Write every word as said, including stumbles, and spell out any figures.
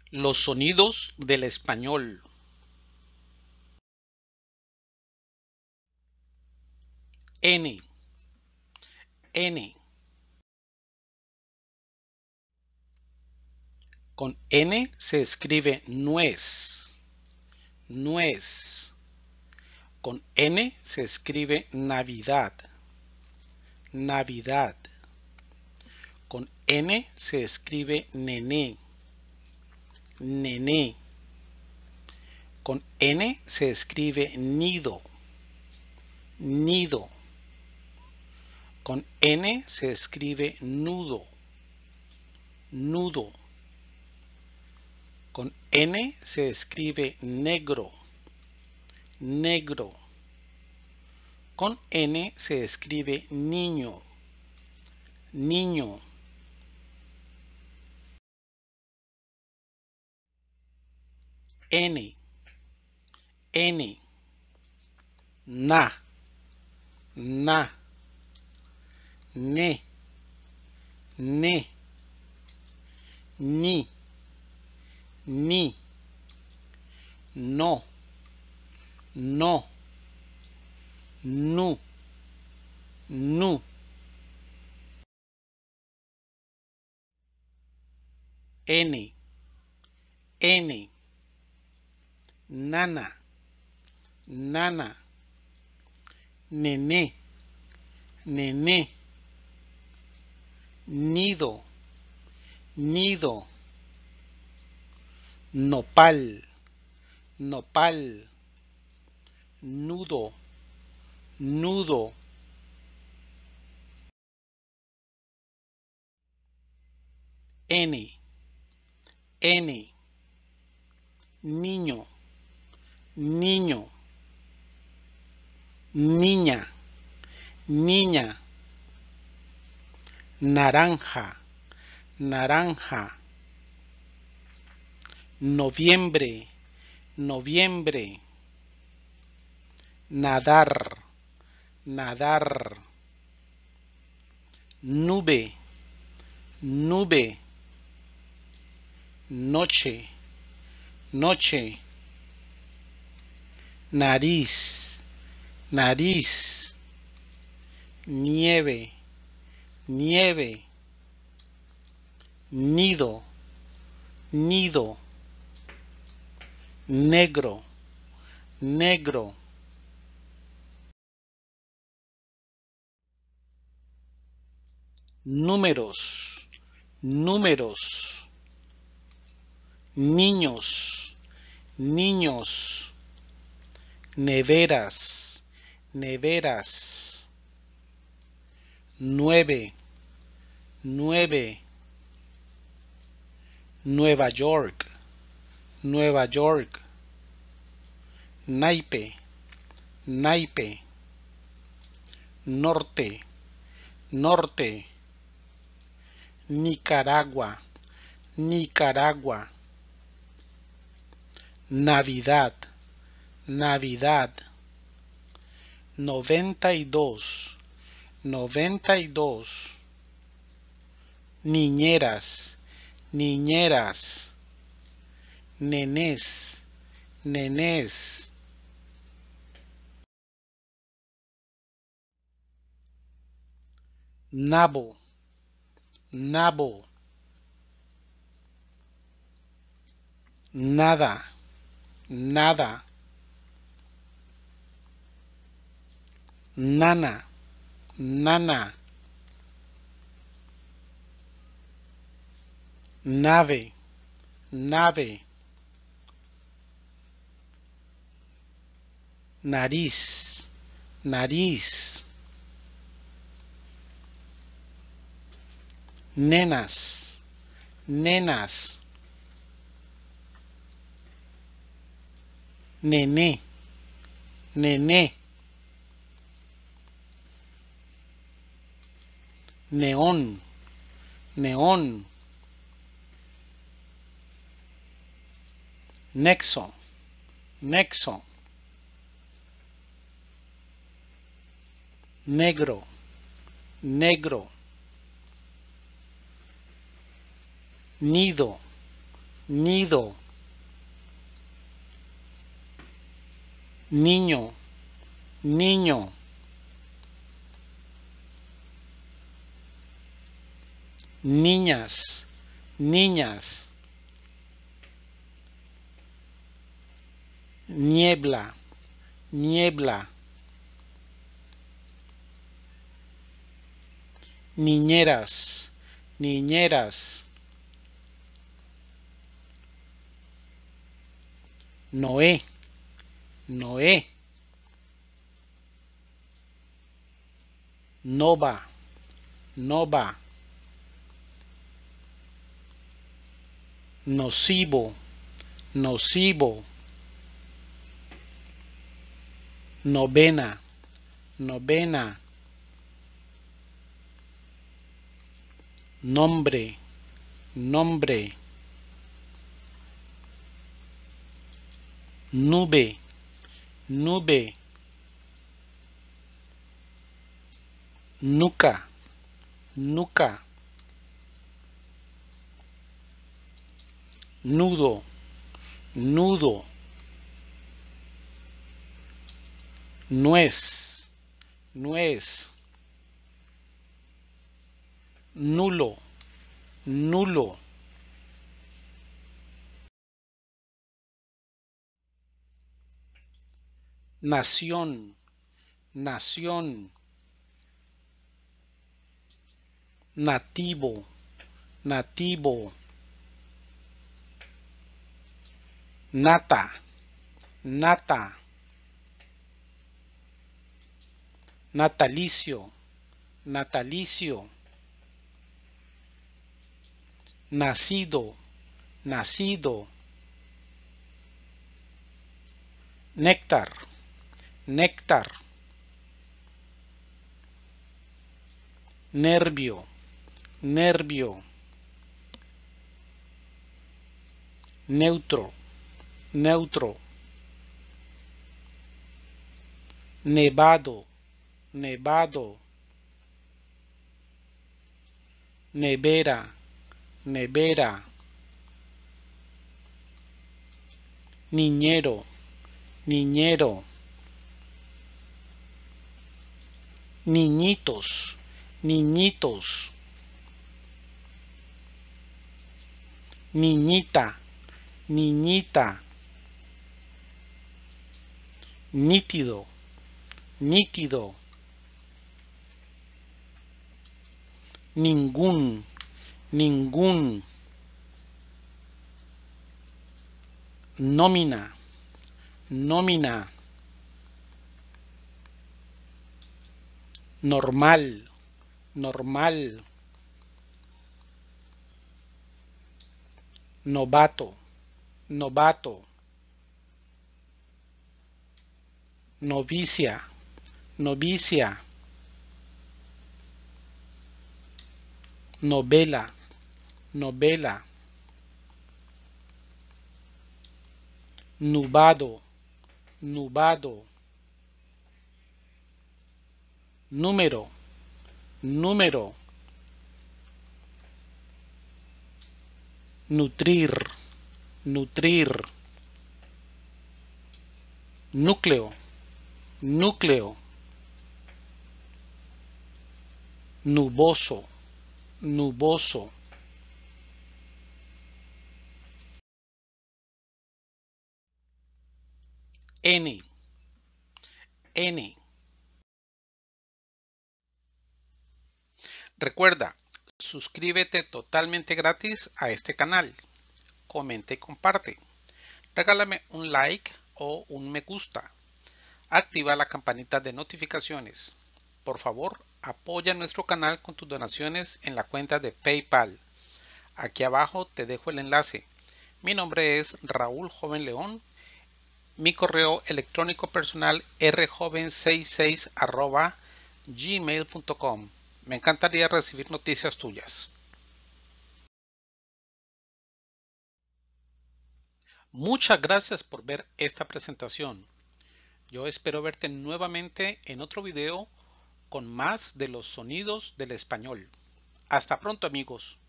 Los sonidos del español. N, N. Con N se escribe nuez, nuez. Con N se escribe Navidad, Navidad. Con N se escribe nené, nené. Con N se escribe nido, nido. Con N se escribe nudo, nudo. Con N se escribe negro, negro. Con N se escribe niño, niño. N, N. Na, na. Ne, ne. Ni, ni. No, no. Nu, nu. N, N. Nana, nana. Nené, nené. Nido, nido. Nopal, nopal. Nudo, nudo. N, N. Niño, niño. Niña, niña. Naranja, naranja. Noviembre, noviembre. Nadar, nadar. Nube, nube. Noche, noche. Nariz, nariz. Nieve, nieve. Nido, nido. Negro, negro. Números, números. Niños, niños. Neveras, neveras. Nueve, nueve. Nueva York, Nueva York. Naipe, naipe. Norte, norte. Nicaragua, Nicaragua. Navidad, Navidad. Noventa y dos, noventa y dos. Niñeras, niñeras. Nenés, nenés. Nabo, nabo. Nada, nada. Nana, nana. Nave, nave. Nariz, nariz. Nenas, nenas. Nené, nené. Neón, neón. Nexo, nexo. Negro, negro. Nido, nido, niño, niño, niñas, niñas, niebla, niebla, niñeras, niñeras, Noé, Noé, nova, nova, nocivo, nocivo, novena, novena, nombre, nombre, nube, nube, nuca, nuca, nudo, nudo, nuez, nuez, nulo, nulo, nación, nación, nativo, nativo, nata, nata, natalicio, natalicio, nacido, nacido, néctar, néctar, nervio, nervio, neutro, neutro, nevado, nevado, nevera, nevera, niñero, niñero, niñitos, niñitos, niñita, niñita, nítido, nítido, ningún, ningún, nómina, nómina, normal, normal, novato, novato, novicia, novicia, novela, novela, nubado, nubado, número, número, nutrir, nutrir, núcleo, núcleo, nuboso, nuboso, N, N. Recuerda, suscríbete totalmente gratis a este canal. Comenta y comparte. Regálame un like o un me gusta. Activa la campanita de notificaciones. Por favor, apoya nuestro canal con tus donaciones en la cuenta de PayPal. Aquí abajo te dejo el enlace. Mi nombre es Raúl Joven León. Mi correo electrónico personal r joven sesenta y seis arroba gmail punto com. Me encantaría recibir noticias tuyas. Muchas gracias por ver esta presentación. Yo espero verte nuevamente en otro video con más de los sonidos del español. Hasta pronto, amigos.